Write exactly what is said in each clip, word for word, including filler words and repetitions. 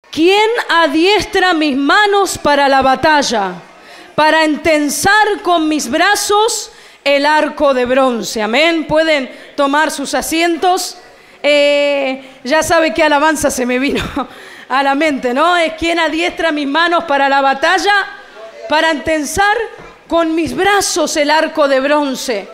¿Quién adiestra mis manos para la batalla, para entensar con mis brazos el arco de bronce? Amén. Pueden tomar sus asientos. Eh, ya sabe qué alabanza se me vino a la mente, ¿no? Es quien adiestra mis manos para la batalla, para entensar con mis brazos el arco de bronce.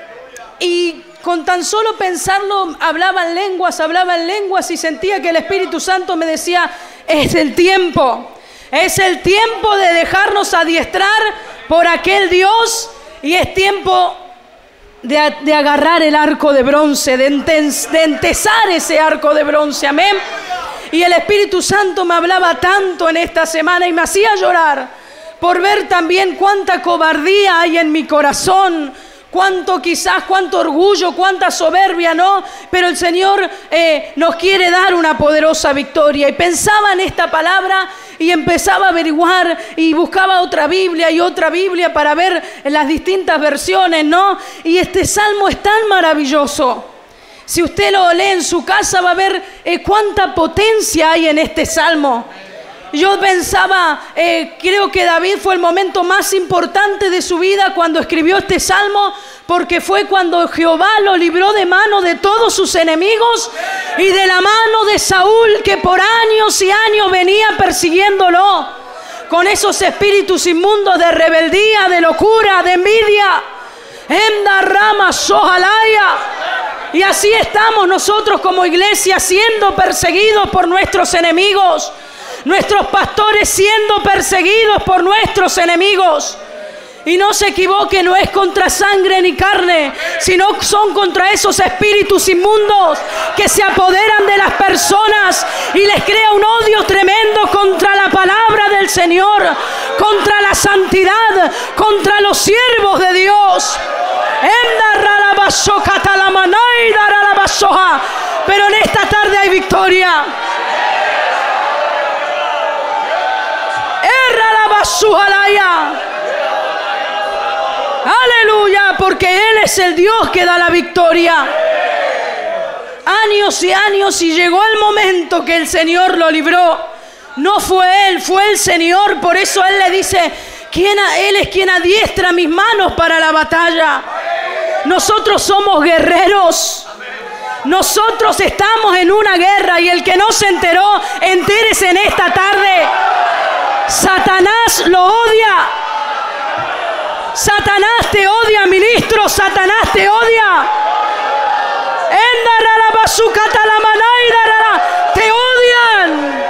Y con tan solo pensarlo, hablaba en lenguas, hablaba en lenguas y sentía que el Espíritu Santo me decía, es el tiempo, es el tiempo de dejarnos adiestrar por aquel Dios y es tiempo de, de agarrar el arco de bronce, de, entes, de entesar ese arco de bronce, amén. Y el Espíritu Santo me hablaba tanto en esta semana y me hacía llorar por ver también cuánta cobardía hay en mi corazón, cuánto quizás, cuánto orgullo, cuánta soberbia, ¿no? Pero el Señor eh, nos quiere dar una poderosa victoria. Y pensaba en esta palabra y empezaba a averiguar y buscaba otra Biblia y otra Biblia para ver las distintas versiones, ¿no? Y este salmo es tan maravilloso. Si usted lo lee en su casa va a ver eh, cuánta potencia hay en este salmo. Yo pensaba, eh, creo que David fue el momento más importante de su vida cuando escribió este salmo, porque fue cuando Jehová lo libró de mano de todos sus enemigos y de la mano de Saúl, que por años y años venía persiguiéndolo con esos espíritus inmundos de rebeldía, de locura, de envidia. Enda rama sojalaya. Y así estamos nosotros como iglesia siendo perseguidos por nuestros enemigos. Nuestros pastores siendo perseguidos por nuestros enemigos. Y no se equivoque, no es contra sangre ni carne, sino son contra esos espíritus inmundos que se apoderan de las personas y les crea un odio tremendo contra la palabra del Señor, contra la santidad, contra los siervos de Dios. Pero en esta tarde hay victoria. Aleluya, porque Él es el Dios que da la victoria. Años y años y llegó el momento que el Señor lo libró. No fue Él, fue el Señor. Por eso Él le dice, ¿quién, Él es quien adiestra mis manos para la batalla. Nosotros somos guerreros. Nosotros estamos en una guerra y el que no se enteró, entérese en esta tarde. Satanás lo odia. Satanás te odia, ministro. Satanás te odia. Te odian.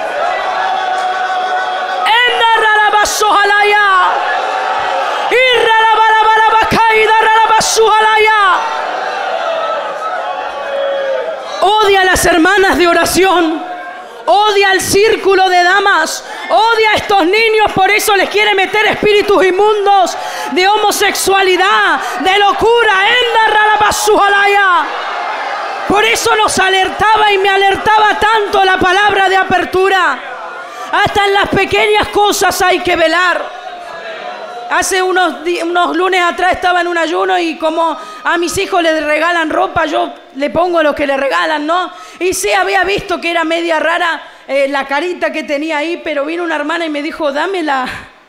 Odia a las hermanas de oración. Odia al círculo de damas. Odia a estos niños. Por eso les quiere meter espíritus inmundos de homosexualidad, de locura. Por eso nos alertaba y me alertaba tanto la palabra de apertura. Hasta en las pequeñas cosas hay que velar. Hace unos, unos lunes atrás estaba en un ayuno y como a mis hijos les regalan ropa, yo le pongo lo que le regalan, ¿no? Y sí, había visto que era media rara eh, la carita que tenía ahí, pero vino una hermana y me dijo, dame la,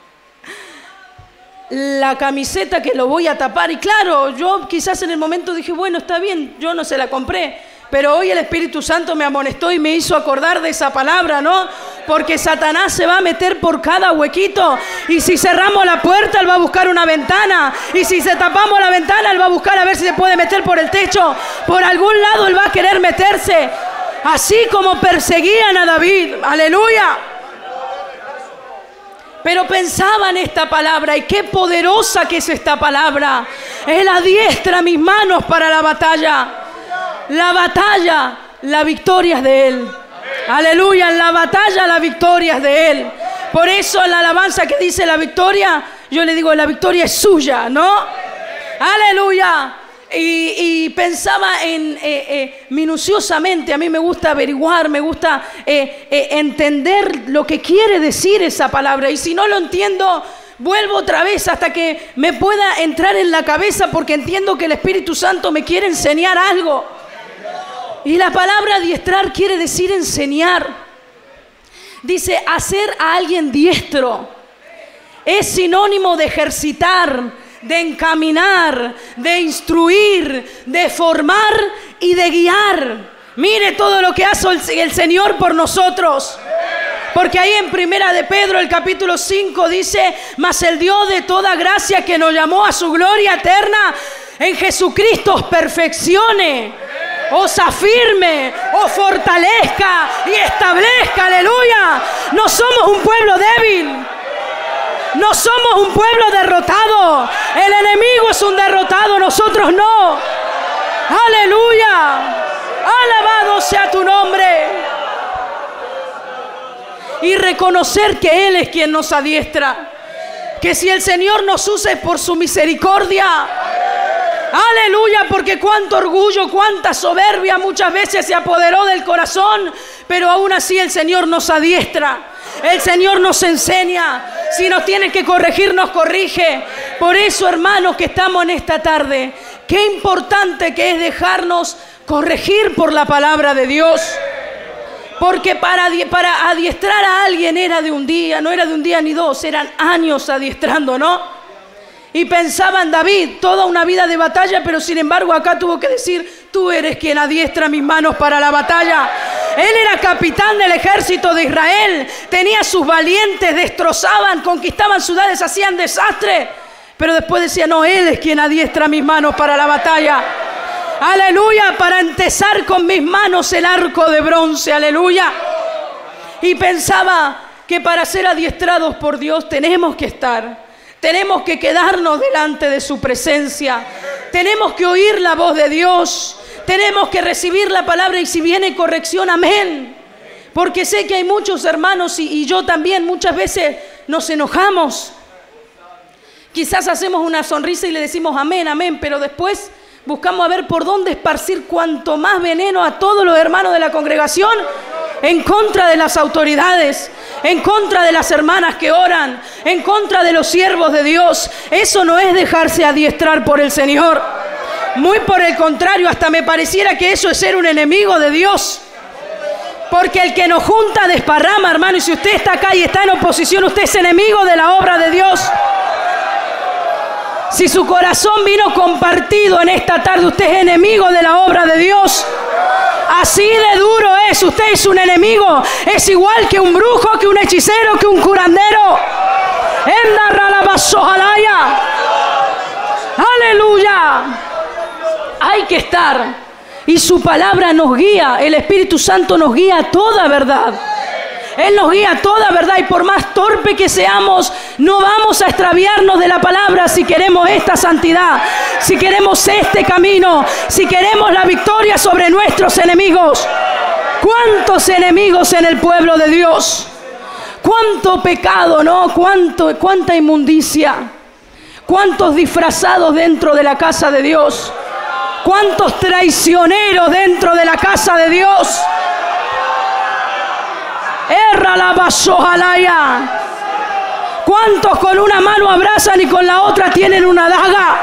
la camiseta que lo voy a tapar. Y claro, yo quizás en el momento dije, bueno, está bien, yo no se la compré. Pero hoy el Espíritu Santo me amonestó y me hizo acordar de esa palabra, ¿no? Porque Satanás se va a meter por cada huequito. Y si cerramos la puerta, él va a buscar una ventana. Y si se tapamos la ventana, él va a buscar a ver si se puede meter por el techo. Por algún lado él va a querer meterse. Así como perseguían a David. ¡Aleluya! Pero pensaba en esta palabra. Y qué poderosa que es esta palabra. Él adiestra mis manos para la batalla. La batalla, la victoria es de Él. Aleluya, en la batalla la victoria es de Él. Por eso en la alabanza que dice la victoria, yo le digo la victoria es suya, ¿no? Aleluya. Y, y pensaba en eh, eh, minuciosamente, a mí me gusta averiguar, me gusta eh, eh, entender lo que quiere decir esa palabra. Y si no lo entiendo, vuelvo otra vez hasta que me pueda entrar en la cabeza, porque entiendo que el Espíritu Santo me quiere enseñar algo. Y la palabra adiestrar quiere decir enseñar. Dice, hacer a alguien diestro es sinónimo de ejercitar, de encaminar, de instruir, de formar y de guiar. Mire todo lo que hace el Señor por nosotros. Porque ahí en Primera de Pedro, el capítulo cinco, dice, mas el Dios de toda gracia que nos llamó a su gloria eterna en Jesucristo os perfeccione, os afirme, os fortalezca y establezca. Aleluya. No somos un pueblo débil. No somos un pueblo derrotado. El enemigo es un derrotado, nosotros no. Aleluya. Alabado sea tu nombre. Y reconocer que Él es quien nos adiestra. Que si el Señor nos usa es por su misericordia. Aleluya, porque cuánto orgullo, cuánta soberbia muchas veces se apoderó del corazón, pero aún así el Señor nos adiestra, el Señor nos enseña, si nos tiene que corregir, nos corrige. Por eso, hermanos, que estamos en esta tarde, qué importante que es dejarnos corregir por la palabra de Dios. Porque para, para adiestrar a alguien era de un día, no era de un día ni dos, eran años adiestrando, ¿no? Y pensaba en David, toda una vida de batalla, pero sin embargo acá tuvo que decir, tú eres quien adiestra mis manos para la batalla. Él era capitán del ejército de Israel, tenía sus valientes, destrozaban, conquistaban ciudades, hacían desastre. Pero después decía, no, Él es quien adiestra mis manos para la batalla. Aleluya, para entesar con mis manos el arco de bronce, aleluya. Y pensaba que para ser adiestrados por Dios tenemos que estar... Tenemos que quedarnos delante de su presencia. Tenemos que oír la voz de Dios. Tenemos que recibir la palabra y si viene corrección, amén. Porque sé que hay muchos hermanos y, y yo también muchas veces nos enojamos. Quizás hacemos una sonrisa y le decimos amén, amén, pero después buscamos a ver por dónde esparcir cuanto más veneno a todos los hermanos de la congregación en contra de las autoridades, en contra de las hermanas que oran, en contra de los siervos de Dios. Eso no es dejarse adiestrar por el Señor. Muy por el contrario, hasta me pareciera que eso es ser un enemigo de Dios. Porque el que nos junta desparrama, hermano. Y si usted está acá y está en oposición, usted es enemigo de la obra de Dios. Si su corazón vino compartido en esta tarde, usted es enemigo de la obra de Dios. Así de duro es, usted es un enemigo, es igual que un brujo, que un hechicero, que un curandero. Aleluya. Hay que estar, y su palabra nos guía, el Espíritu Santo nos guía a toda verdad. Él nos guía a toda verdad y por más torpe que seamos, no vamos a extraviarnos de la palabra si queremos esta santidad, si queremos este camino, si queremos la victoria sobre nuestros enemigos. ¿Cuántos enemigos en el pueblo de Dios? ¿Cuánto pecado, no? ¿Cuánto, cuánta inmundicia? ¿Cuántos disfrazados dentro de la casa de Dios? ¿Cuántos traicioneros dentro de la casa de Dios? Erra la basojalaya. ¿Cuántos con una mano abrazan y con la otra tienen una daga?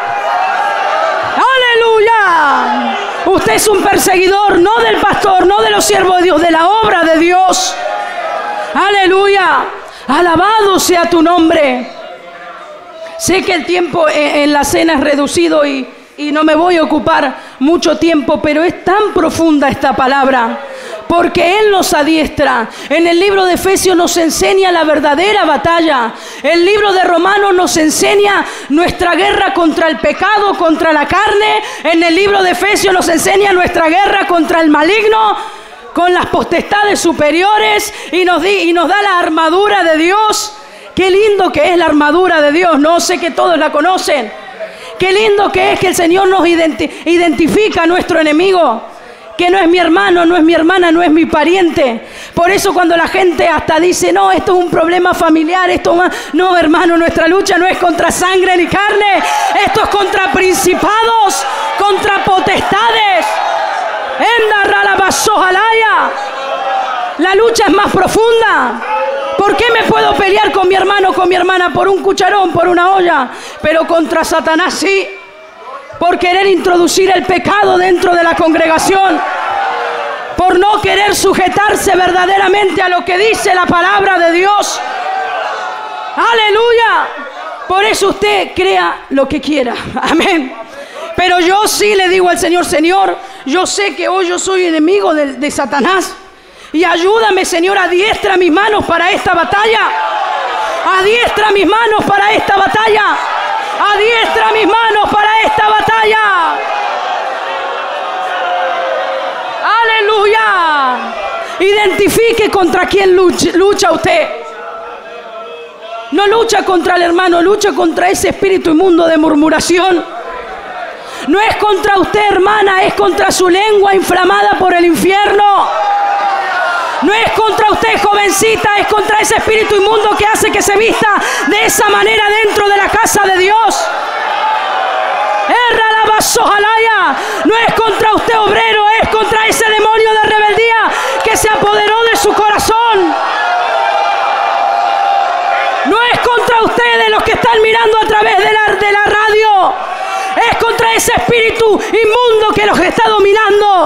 ¡Aleluya! Usted es un perseguidor, no del pastor, no de los siervos de Dios, de la obra de Dios. ¡Aleluya! Alabado sea tu nombre. Sé que el tiempo en la cena es reducido y, y no me voy a ocupar mucho tiempo, pero es tan profunda esta palabra. Porque Él nos adiestra. En el libro de Efesios nos enseña la verdadera batalla. El libro de Romanos nos enseña nuestra guerra contra el pecado, contra la carne. En el libro de Efesios nos enseña nuestra guerra contra el maligno, con las potestades superiores. Y nos, di, y nos da la armadura de Dios. Qué lindo que es la armadura de Dios. No sé que todos la conocen. Qué lindo que es que el Señor nos identi- identifica a nuestro enemigo. Que no es mi hermano, no es mi hermana, no es mi pariente. Por eso cuando la gente hasta dice, no, esto es un problema familiar, esto más... No, hermano, nuestra lucha no es contra sangre ni carne. Esto es contra principados, contra potestades. La lucha es más profunda. ¿Por qué me puedo pelear con mi hermano, con mi hermana? Por un cucharón, por una olla. Pero contra Satanás sí. Por querer introducir el pecado dentro de la congregación. por no querer sujetarse verdaderamente a lo que dice la palabra de Dios. Aleluya. Por eso usted crea lo que quiera. Amén. Pero yo sí le digo al Señor, Señor, yo sé que hoy yo soy enemigo de, de Satanás. Y ayúdame, Señor, adiestra mis manos para esta batalla. Adiestra mis manos para esta batalla. Adiestra mis manos para esta batalla. Aleluya. Identifique contra quién lucha, lucha usted. No lucha contra el hermano, lucha contra ese espíritu inmundo de murmuración. No es contra usted, hermana, es contra su lengua inflamada por el infierno. No es contra usted, jovencita, es contra ese espíritu inmundo que hace que se vista de esa manera dentro de la casa de Dios. No es contra usted, obrero, es contra ese demonio de rebeldía que se apoderó de su corazón. No es contra ustedes los que están mirando a través de la, de la radio. Es contra ese espíritu inmundo que los está dominando.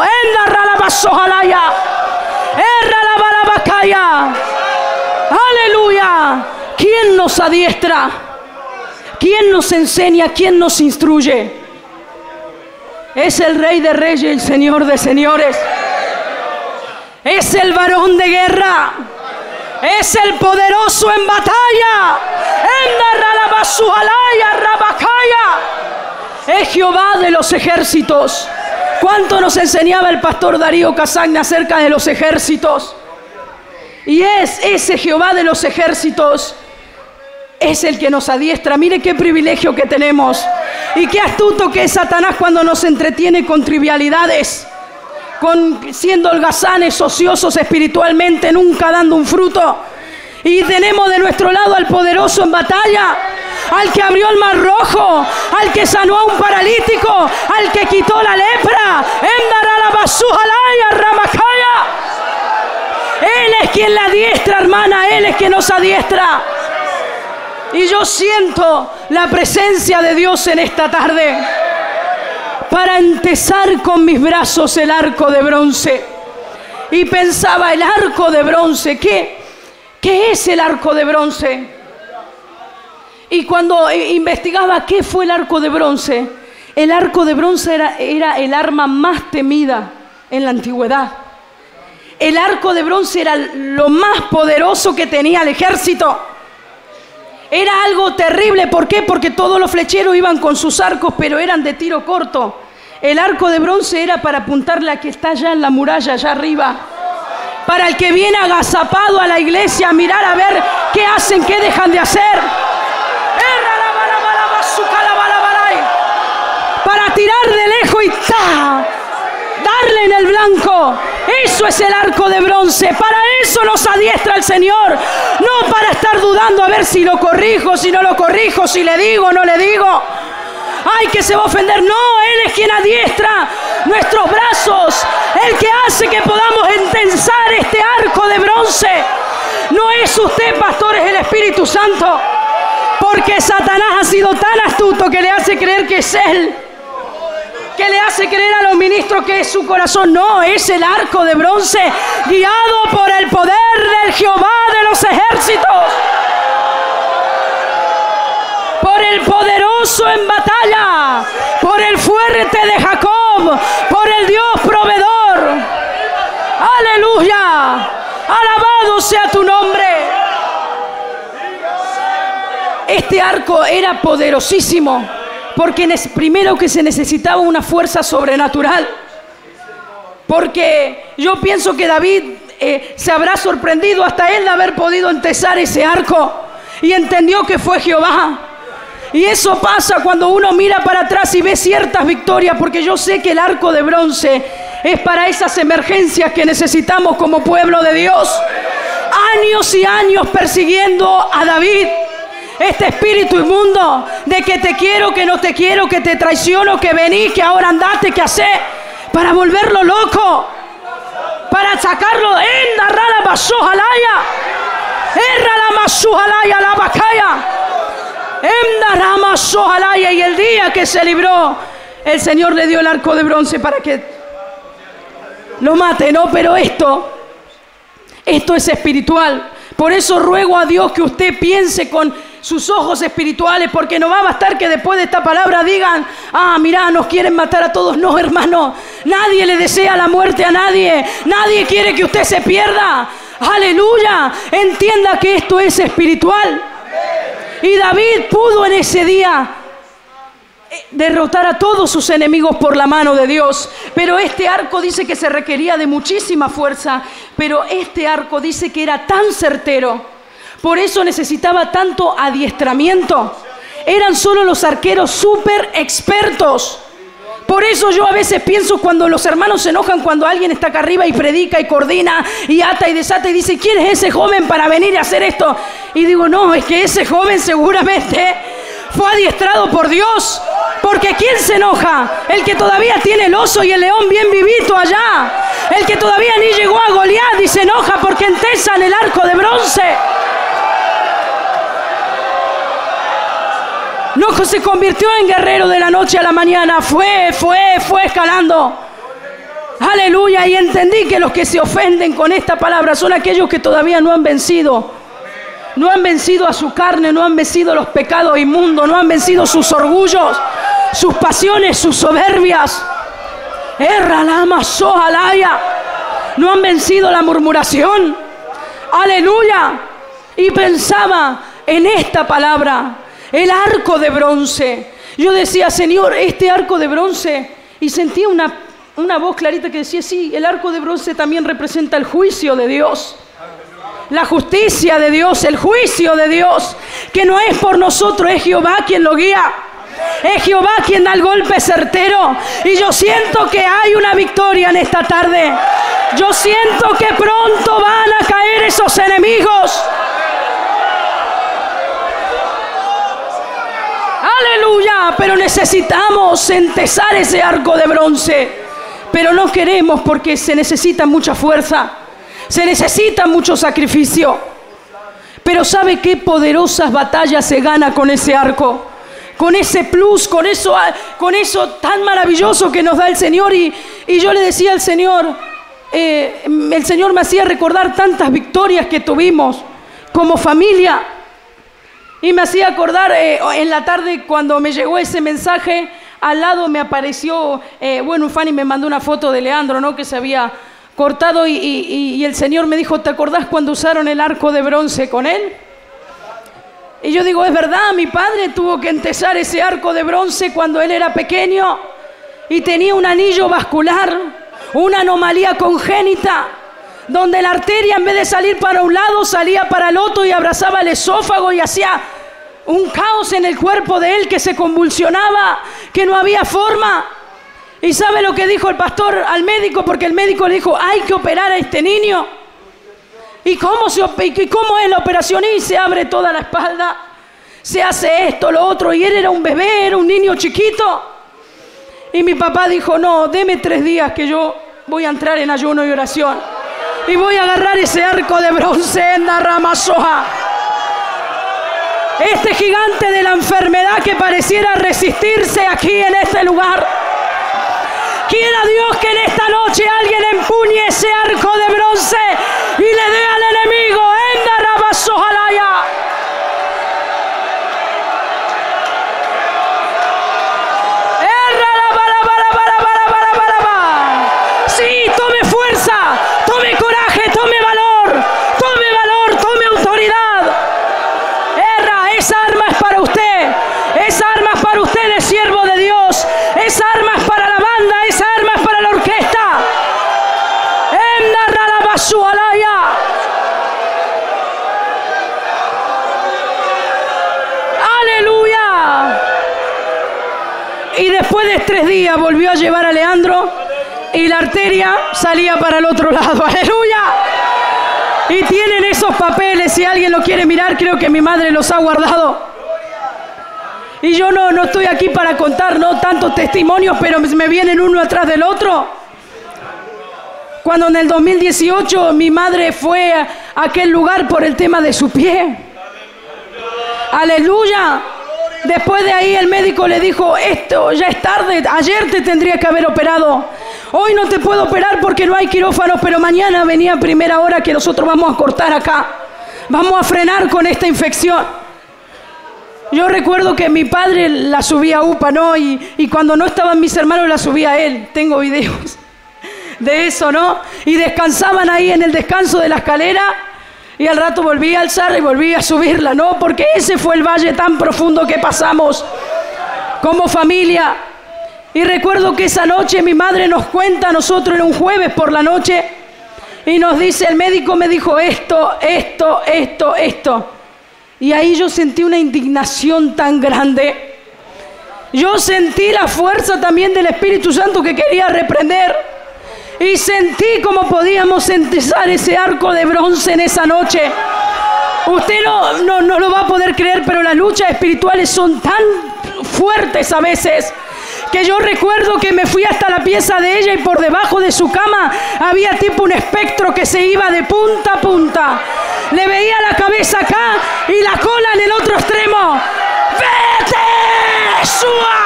Aleluya. ¿Quién nos adiestra? ¿Quién nos enseña? ¿Quién nos instruye? Es el Rey de Reyes y el Señor de Señores. Es el varón de guerra. Es el poderoso en batalla. Es Jehová de los ejércitos. ¿Cuánto nos enseñaba el pastor Darío Casagna acerca de los ejércitos? Y es ese Jehová de los ejércitos, es el que nos adiestra. Mire qué privilegio que tenemos. Y qué astuto que es Satanás cuando nos entretiene con trivialidades, con siendo holgazanes, ociosos espiritualmente, nunca dando un fruto. Y tenemos de nuestro lado al poderoso en batalla, al que abrió el mar rojo, al que sanó a un paralítico, al que quitó la lepra. Él es quien la adiestra, hermana, Él es quien nos adiestra. Y yo siento la presencia de Dios en esta tarde para entesar con mis brazos el arco de bronce. Y pensaba, el arco de bronce, ¿qué, qué es el arco de bronce? Y cuando investigaba qué fue el arco de bronce, el arco de bronce era, era el arma más temida en la antigüedad. El arco de bronce era lo más poderoso que tenía el ejército. Era algo terrible. ¿Por qué? Porque todos los flecheros iban con sus arcos, pero eran de tiro corto. El arco de bronce era para apuntarle a que está allá en la muralla, allá arriba. Para el que viene agazapado a la iglesia a mirar a ver qué hacen, qué dejan de hacer. Para tirar de lejos y ¡ta! Darle en el blanco. Eso es el arco de bronce. Para eso nos adiestra el Señor. No para estar dudando a ver si lo corrijo, si no lo corrijo, si le digo o no le digo. Ay, que se va a ofender. No, Él es quien adiestra nuestros brazos. El que hace que podamos entensar este arco de bronce. No es usted, pastor, es el Espíritu Santo. Porque Satanás ha sido tan astuto que le hace creer que es Él. Que le hace creer a los ministros que es su corazón. No, es el arco de bronce guiado por el poder del Jehová de los ejércitos. Por el poderoso en batalla, por el fuerte de Jacob, por el Dios proveedor. Aleluya, alabado sea tu nombre. Este arco era poderosísimo, porque primero que se necesitaba una fuerza sobrenatural. Porque yo pienso que David eh, se habrá sorprendido hasta él de haber podido entesar ese arco y entendió que fue Jehová. Y eso pasa cuando uno mira para atrás y ve ciertas victorias, porque yo sé que el arco de bronce es para esas emergencias que necesitamos como pueblo de Dios. Años y años persiguiendo a David. Este espíritu inmundo de que te quiero, que no te quiero, que te traiciono, que vení, que ahora andate, que hacé, para volverlo loco, para sacarlo en la rala basojalaya, erra la masujalaya la bacaya, en la rama sojalaya. Y el día que se libró, el Señor le dio el arco de bronce para que lo mate, ¿no? Pero esto, esto es espiritual. Por eso ruego a Dios que usted piense con sus ojos espirituales, porque no va a bastar que después de esta palabra digan, ah, mirá, nos quieren matar a todos. No, hermano, nadie le desea la muerte a nadie. Nadie quiere que usted se pierda. Aleluya, entienda que esto es espiritual. Y David pudo en ese día derrotar a todos sus enemigos por la mano de Dios. Pero este arco dice que se requería de muchísima fuerza, pero este arco dice que era tan certero, por eso necesitaba tanto adiestramiento. Eran solo los arqueros súper expertos. Por eso yo a veces pienso cuando los hermanos se enojan cuando alguien está acá arriba y predica y coordina y ata y desata y dice, ¿quién es ese joven para venir a hacer esto? Y digo, no, es que ese joven seguramente fue adiestrado por Dios. Porque ¿quién se enoja? El que todavía tiene el oso y el león bien vivito allá. El que todavía ni llegó a Goliat y se enoja porque entesan el arco de bronce. No se convirtió en guerrero de la noche a la mañana. Fue, fue, fue escalando. Aleluya. Y entendí que los que se ofenden con esta palabra son aquellos que todavía no han vencido. No han vencido a su carne, no han vencido los pecados inmundos, no han vencido sus orgullos, sus pasiones, sus soberbias. Erra lama sojalaya. No han vencido la murmuración. Aleluya. Y pensaba en esta palabra, el arco de bronce. Yo decía, Señor, este arco de bronce. Y sentía una, una voz clarita que decía, sí, el arco de bronce también representa el juicio de Dios. La justicia de Dios, el juicio de Dios, que no es por nosotros, es Jehová quien lo guía. Es Jehová quien da el golpe certero. Y yo siento que hay una victoria en esta tarde. Yo siento que pronto van a caer esos enemigos. Aleluya, pero necesitamos entesar ese arco de bronce. Pero no queremos porque se necesita mucha fuerza. Se necesita mucho sacrificio. Pero ¿sabe qué poderosas batallas se gana con ese arco? Con ese plus, con eso, con eso tan maravilloso que nos da el Señor. Y, y yo le decía al Señor, eh, el Señor me hacía recordar tantas victorias que tuvimos como familia. Y me hacía acordar eh, en la tarde cuando me llegó ese mensaje, al lado me apareció, eh, bueno, un fan y me mandó una foto de Leandro, ¿no? Que se había cortado y, y, y el Señor me dijo, ¿te acordás cuando usaron el arco de bronce con él? Y yo digo, es verdad, mi padre tuvo que entesar ese arco de bronce cuando él era pequeño y tenía un anillo vascular, una anomalía congénita, donde la arteria en vez de salir para un lado salía para el otro y abrazaba el esófago y hacía un caos en el cuerpo de él que se convulsionaba, que no había forma. ¿Y sabe lo que dijo el pastor al médico? Porque el médico le dijo, hay que operar a este niño. ¿Y cómo, se, ¿Y cómo es la operación? Y se abre toda la espalda, se hace esto, lo otro, y él era un bebé, era un niño chiquito. Y mi papá dijo, no, deme tres días que yo voy a entrar en ayuno y oración. Y voy a agarrar ese arco de bronce en la rama soja. Este gigante de la enfermedad que pareciera resistirse aquí en este lugar. Quiera Dios que en esta noche alguien empuñe ese arco de bronce y le dé al enemigo en la rama sojalaya. Sí, tome fuerza, tome coraje, tome valor, tome valor, tome autoridad. Erra, esa arma es para usted, esa arma es para usted de siervo de Dios, esa arma es para la banda, esa arma es para la orquesta. En la rama sojalaya. Aleluya. Y después de tres días volvió a llevar a Leandro y la arteria salía para el otro lado. Aleluya. Y tienen esos papeles, si alguien lo quiere mirar, creo que mi madre los ha guardado. Y yo no, no estoy aquí para contar no tantos testimonios, pero me vienen uno atrás del otro. Cuando en el dos mil dieciocho mi madre fue a aquel lugar por el tema de su pie. Aleluya. Después de ahí el médico le dijo, esto ya es tarde, ayer te tendría que haber operado. Hoy no te puedo operar porque no hay quirófano, pero mañana venía a primera hora que nosotros vamos a cortar acá. Vamos a frenar con esta infección. Yo recuerdo que mi padre la subía a UPA, ¿no? Y, y cuando no estaban mis hermanos la subía a él. Tengo videos de eso, ¿no? Y descansaban ahí en el descanso de la escalera y al rato volvía a alzar y volvía a subirla, ¿no? Porque ese fue el valle tan profundo que pasamos como familia. Y recuerdo que esa noche mi madre nos cuenta a nosotros, era un jueves por la noche, y nos dice, el médico me dijo esto, esto, esto, esto. Y ahí yo sentí una indignación tan grande. Yo sentí la fuerza también del Espíritu Santo que quería reprender. Y sentí cómo podíamos empezar ese arco de bronce en esa noche. Usted no, no, no lo va a poder creer, pero las luchas espirituales son tan fuertes a veces, que yo recuerdo que me fui hasta la pieza de ella y por debajo de su cama había tipo un espectro que se iba de punta a punta. Le veía la cabeza acá y la cola en el otro extremo. ¡Vete, Sua!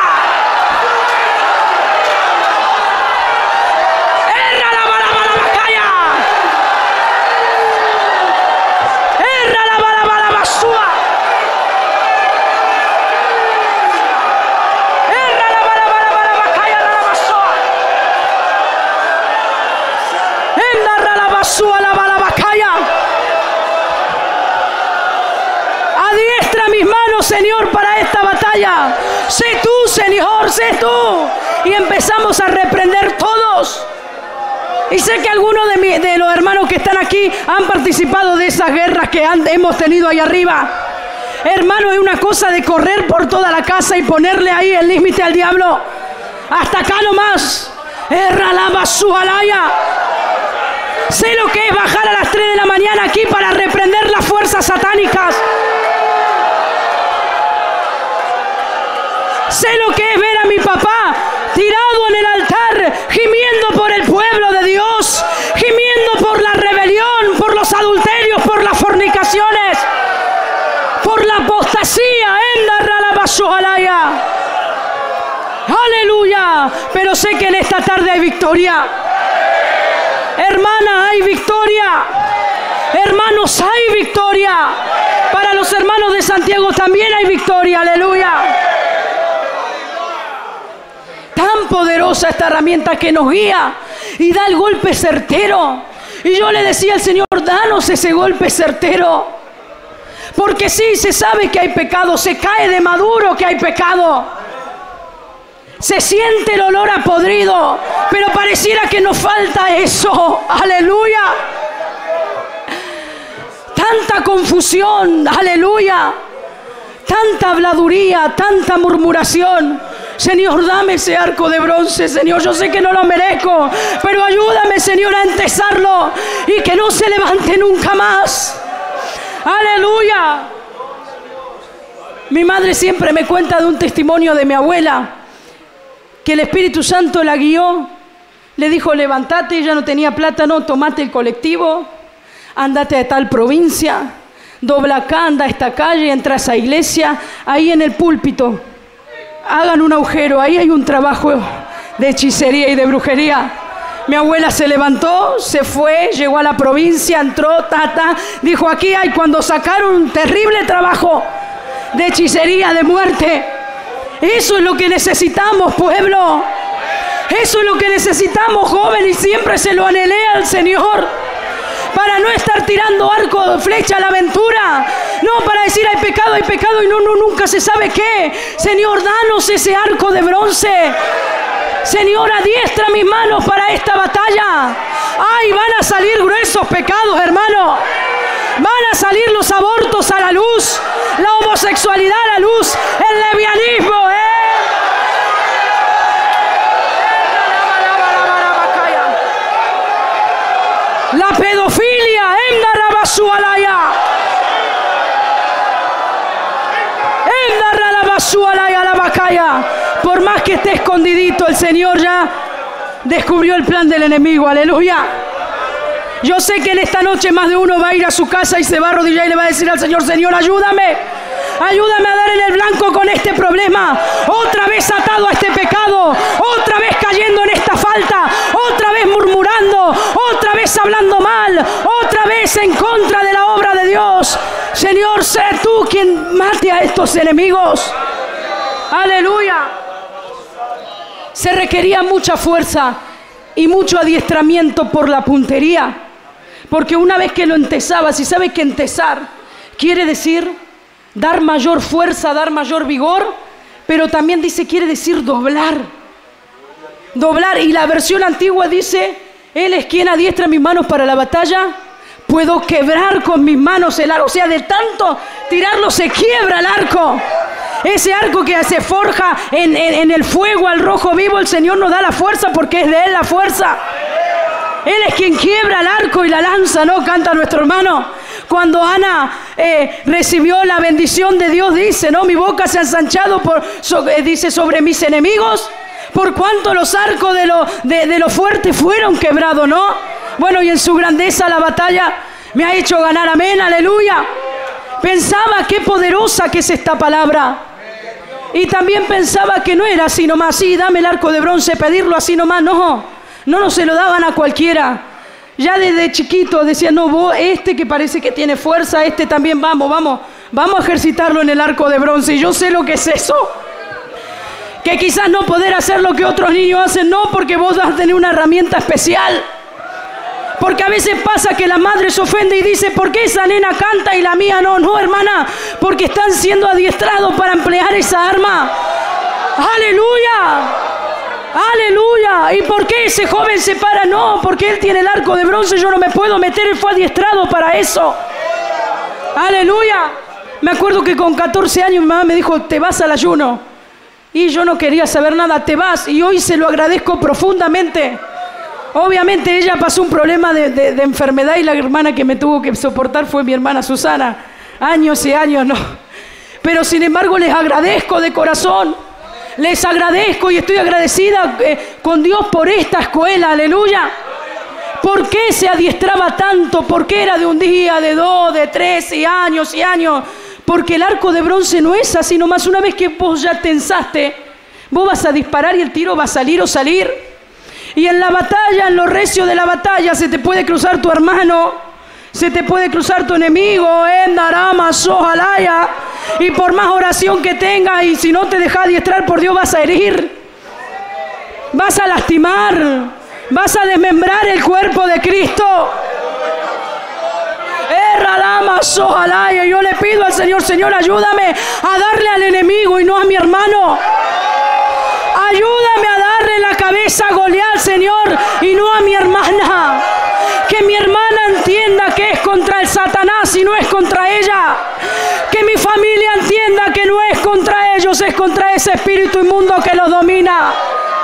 ¡Erra la bala bala bacaya! ¡Erra la bala bala basua! Adiestra mis manos, Señor, para esta batalla. Sé tú, Señor, sé tú. Y empezamos a reprender todos. Y sé que algunos de, mi, de los hermanos que están aquí han participado de esas guerras que han, hemos tenido ahí arriba. Hermano, es una cosa de correr por toda la casa y ponerle ahí el límite al diablo. Hasta acá nomás. Erra la basualaya. Sé lo que es bajar a las tres de la mañana aquí para reprender las fuerzas satánicas. Sé lo que es ver a mi papá tirado en el altar, gimiendo por el pueblo de Dios, gimiendo por la rebelión, por los adulterios, por las fornicaciones, por la apostasía. Aleluya. Pero sé que en esta tarde hay victoria. Hermana, hay victoria. Hermanos, hay victoria. Para los hermanos de Santiago también hay victoria. Aleluya. Tan poderosa esta herramienta que nos guía y da el golpe certero. Y yo le decía al Señor, danos ese golpe certero. Porque sí, se sabe que hay pecado, se cae de maduro que hay pecado. Se siente el olor a podrido, pero pareciera que nos falta eso. Aleluya. Tanta confusión, aleluya. Tanta habladuría, tanta murmuración. Señor, dame ese arco de bronce, Señor. Yo sé que no lo merezco, pero ayúdame, Señor, a entesarlo y que no se levante nunca más. Aleluya. Mi madre siempre me cuenta de un testimonio de mi abuela, que el Espíritu Santo la guió. Le dijo, levántate, ella no tenía plata, no, tomate el colectivo, andate a tal provincia, dobla acá, anda a esta calle, entra a esa iglesia, ahí en el púlpito hagan un agujero, ahí hay un trabajo de hechicería y de brujería. Mi abuela se levantó, se fue, llegó a la provincia, entró, tata, dijo, aquí hay, cuando sacaron un terrible trabajo de hechicería, de muerte. Eso es lo que necesitamos, pueblo. Eso es lo que necesitamos, joven, y siempre se lo anhelé al Señor. Para no estar tirando arco, flecha a la aventura. No, para decir hay pecado, hay pecado y no, no, nunca se sabe qué. Señor, danos ese arco de bronce. Señor, adiestra mis manos para esta batalla. Ay, van a salir gruesos pecados, hermano. Van a salir los abortos a la luz, la homosexualidad a la luz, el lesbianismo, ¿eh? La pedofilia, por más que esté escondidito, el Señor ya descubrió el plan del enemigo. Aleluya. Yo sé que en esta noche más de uno va a ir a su casa y se va a arrodillar y le va a decir al Señor, Señor, ayúdame. Ayúdame a dar en el blanco con este problema. Otra vez atado a este pecado. Otra vez cayendo en esta falta. vez hablando mal, otra vez en contra de la obra de Dios. Señor, sé tú quien mate a estos enemigos. Aleluya. Se requería mucha fuerza y mucho adiestramiento por la puntería, porque una vez que lo entesabas, y sabes que entesar quiere decir dar mayor fuerza, dar mayor vigor, pero también dice, quiere decir doblar. Doblar, y la versión antigua dice, Él es quien adiestra mis manos para la batalla, puedo quebrar con mis manos el arco. O sea, de tanto tirarlo se quiebra el arco. Ese arco que se forja en, en, en el fuego al rojo vivo, el Señor nos da la fuerza porque es de Él la fuerza. Él es quien quiebra el arco y la lanza, ¿no? Canta nuestro hermano. Cuando Ana eh, recibió la bendición de Dios, dice, ¿no? Mi boca se ha ensanchado, por, so, eh, dice, sobre mis enemigos, por cuanto los arcos de lo, de, de lo fuerte fueron quebrados, ¿no? Bueno, y en su grandeza la batalla me ha hecho ganar, amén, aleluya. Pensaba qué poderosa que es esta palabra. Y también pensaba que no era así nomás, sí, dame el arco de bronce, pedirlo así nomás, no, no, no se lo daban a cualquiera. Ya desde chiquito decía, no, vos, este que parece que tiene fuerza, este también vamos, vamos, vamos a ejercitarlo en el arco de bronce. Y yo sé lo que es eso. Que quizás no poder hacer lo que otros niños hacen, no, porque vos vas a tener una herramienta especial. Porque a veces pasa que la madre se ofende y dice, ¿por qué esa nena canta y la mía no? No, hermana, porque están siendo adiestrados para emplear esa arma. ¡Aleluya! ¡Aleluya! ¿Y por qué ese joven se para? No, porque él tiene el arco de bronce, yo no me puedo meter, él fue adiestrado para eso. ¡Aleluya! Me acuerdo que con catorce años mi mamá me dijo, te vas al ayuno. Y yo no quería saber nada, te vas. Y hoy se lo agradezco profundamente. Obviamente ella pasó un problema de, de, de enfermedad y la hermana que me tuvo que soportar fue mi hermana Susana. Años y años, no. Pero sin embargo les agradezco de corazón. Les agradezco y estoy agradecida eh, con Dios por esta escuela, aleluya. ¿Por qué se adiestraba tanto? ¿Por qué era de un día, de dos, de tres y años y años? Porque el arco de bronce no es así nomás. Una vez que vos ya tensaste, vos vas a disparar y el tiro va a salir o salir. Y en la batalla, en lo recio de la batalla, se te puede cruzar tu hermano, se te puede cruzar tu enemigo, en Narama, Sojalaya. Y por más oración que tengas, y si no te dejas adiestrar por Dios, vas a herir, vas a lastimar, vas a desmembrar el cuerpo de Cristo. Sojalaya. Yo le pido al Señor, Señor, ayúdame a darle al enemigo y no a mi hermano. Ayúdame a darle la cabeza a Goliat, Señor, y no a mi hermana. Que mi hermana entienda que es contra el Satanás y no es contra ella. Que mi familia entienda que no es contra ellos, es contra ese espíritu inmundo que los domina.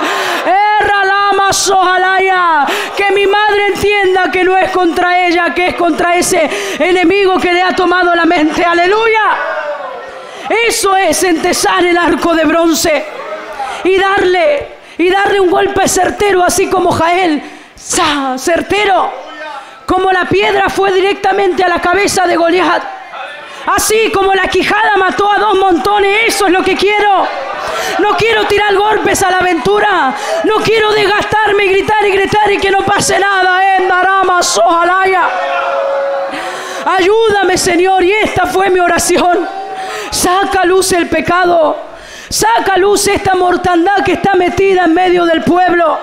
Que mi madre entienda que no es contra ella, que es contra ese enemigo que le ha tomado la mente. Aleluya. Eso es entesar el arco de bronce y darle y darle un golpe certero, así como Jael, ¡sa! Certero, como la piedra fue directamente a la cabeza de Goliat, así como la quijada mató a dos montones. Eso es lo que quiero. No quiero tirar golpes a la aventura, no quiero desgastarme y gritar y gritar y que no pase nada. En Darama Sojalaya, ayúdame, Señor. Y esta fue mi oración. Saca a luz el pecado, saca a luz esta mortandad que está metida en medio del pueblo.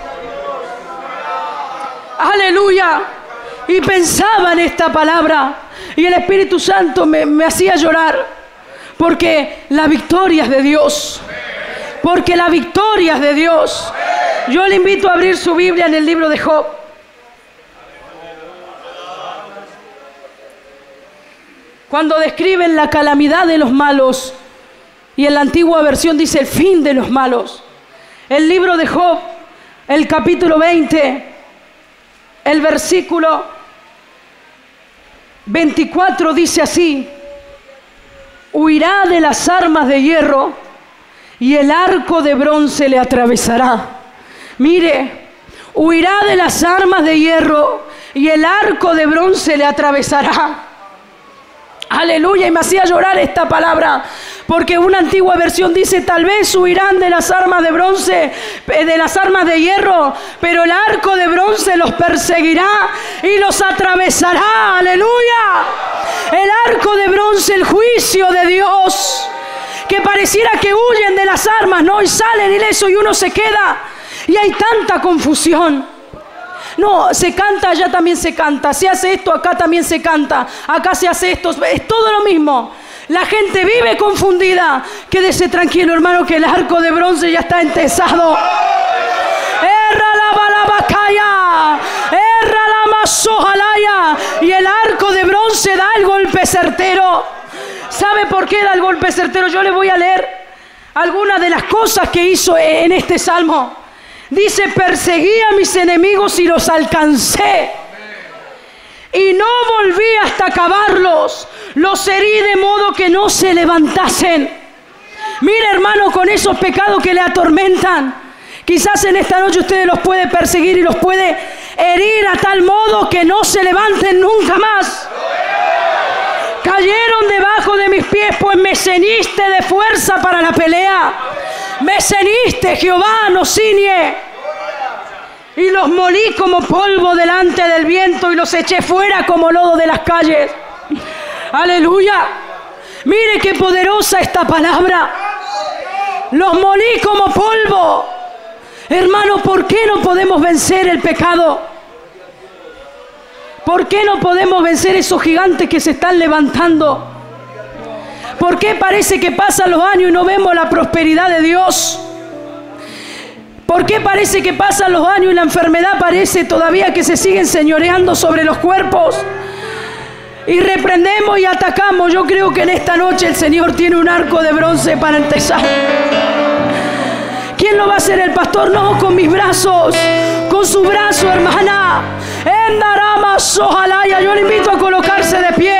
Aleluya. Y pensaba en esta palabra y el Espíritu Santo me, me hacía llorar, porque la victoria es de Dios, porque la victoria es de Dios. Yo le invito a abrir su Biblia en el libro de Job. Cuando describen la calamidad de los malos, y en la antigua versión dice el fin de los malos. El libro de Job, el capítulo veinte, el versículo veinticuatro dice así: huirá de las armas de hierro y el arco de bronce le atravesará. Mire, huirá de las armas de hierro y el arco de bronce le atravesará. Aleluya. Y me hacía llorar esta palabra, Porque una antigua versión dice, tal vez huirán de las armas de bronce, de las armas de hierro, pero el arco de bronce los perseguirá y los atravesará. ¡Aleluya! El arco de bronce, el juicio de Dios, que pareciera que huyen de las armas, ¿no? Y salen ilesos y uno se queda y hay tanta confusión. No, se canta, allá también se canta, se hace esto, acá también se canta, acá se hace esto, es todo lo mismo. La gente vive confundida. Quédese tranquilo, hermano, que el arco de bronce ya está entesado. Erra la balabacaya, erra la masojalaya, y el arco de bronce da el golpe certero. ¿Sabe por qué da el golpe certero? Yo le voy a leer algunas de las cosas que hizo en este salmo. Dice, perseguí a mis enemigos y los alcancé, y no volví hasta acabarlos. Los herí de modo que no se levantasen. Mire, hermano, con esos pecados que le atormentan, quizás en esta noche usted los puede perseguir y los puede herir a tal modo que no se levanten nunca más. Cayeron debajo de mis pies, pues me ceñiste de fuerza para la pelea. Me ceñiste, Jehová, no ciñe. Y los molí como polvo delante del viento y los eché fuera como lodo de las calles. Aleluya. Mire qué poderosa esta palabra. Los molí como polvo. Hermano, ¿por qué no podemos vencer el pecado? ¿Por qué no podemos vencer esos gigantes que se están levantando? ¿Por qué parece que pasan los años y no vemos la prosperidad de Dios? ¿Por qué parece que pasan los años y la enfermedad parece todavía que se siguen señoreando sobre los cuerpos? Y reprendemos y atacamos. Yo creo que en esta noche el Señor tiene un arco de bronce para entesar. ¿Quién lo va a hacer? ¿El pastor? No, con mis brazos, con su brazo, hermana. En Darama Sojalaya. Yo le invito a colocarse de pie.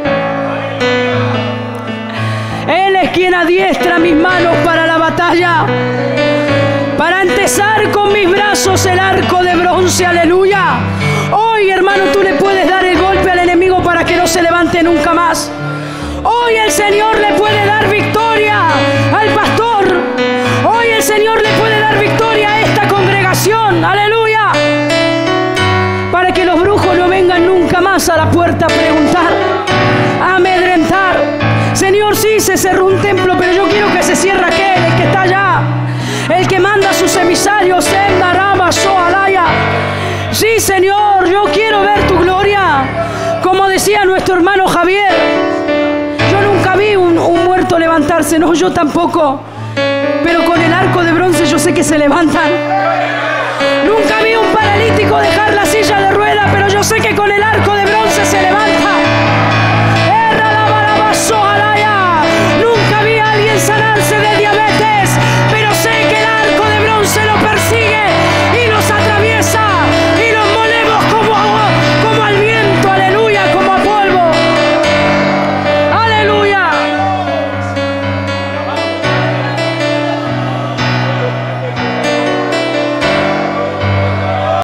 Él es quien adiestra mis manos para la batalla, para entesar con mis brazos el arco de bronce. Aleluya. Hoy, hermano, tú le puedes dar el golpe al enemigo para que no se levante nunca más. Hoy el Señor le puede dar victoria al pastor. Hoy el Señor le puede dar victoria a esta congregación. Aleluya. Para que los brujos no vengan nunca más a la puerta a preguntar, a amedrentar. Señor, sí, se cerró un templo, pero yo quiero que se cierre aquel, el que está allá, el que manda a sus emisarios en Darama Soalaya. Sí, Señor, yo quiero ver tu gloria. Como decía nuestro hermano Javier, yo nunca vi un, un muerto levantarse, no, yo tampoco, pero con el arco de bronce yo sé que se levantan. Nunca vi un paralítico dejar la silla de rueda, pero yo sé que con el arco de bronce se levanta.